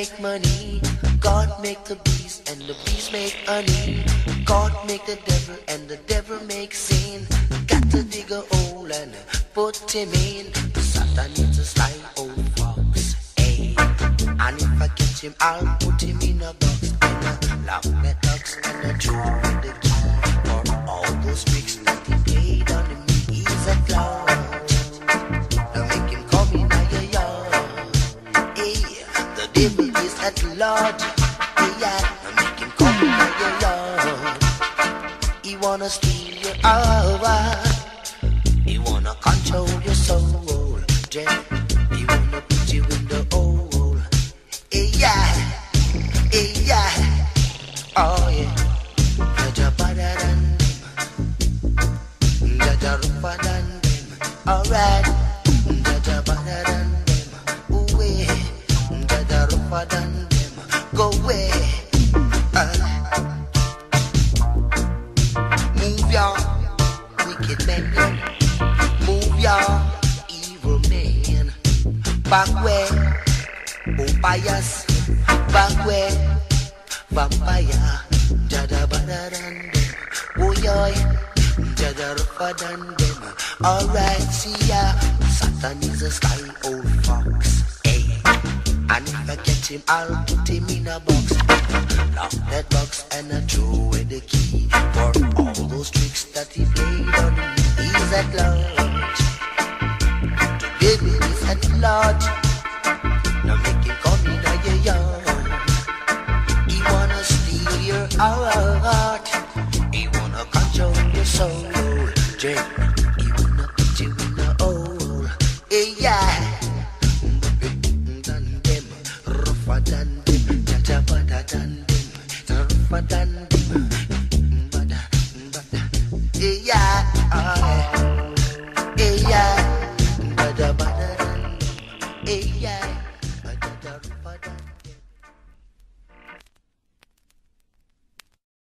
make money, God make the beast, and the beast make honey. God make the devil, and the devil make sin. Got to dig a hole and put him in. Satan is a sly old fox, hey. And if I catch him, I'll put him in a box and lock the box and throw away the key. For all those tricks that he played on me, he's a clown. Now make him come in your yard. Hey, the devil is at large. Yeah, now make him come in your yard. He wanna steal your hour. He wanna control your soul. Yeah, he wanna put you in the hole. Hey, yeah, hey, yeah. Oh yeah. Jaja better than them. Jaja rougher than them. Alright. Jaja better than them. Ooh yeah. Jaja rougher than them. Go away. Move your wicked man. Move your evil man. Back where vampires. Back where vampire. Jada better than them. Oh yeah. Jada rougher than them. Alright, see ya. Satan is a sly old fox. Hey. And if I get him, I'll put him in a box. Lock that box and I throw away the key. For all those tricks that he played on me, he's at large. The devil is at large. Now make him come in your yard. He wanna steal your heart. He wanna control your soul. Yeah. He wanna put you in a hole. Hey, yeah. Rougher than them, jaja better than them, rougher than them, better. Hey yeah, hey yeah, jaja better than them, hey yeah.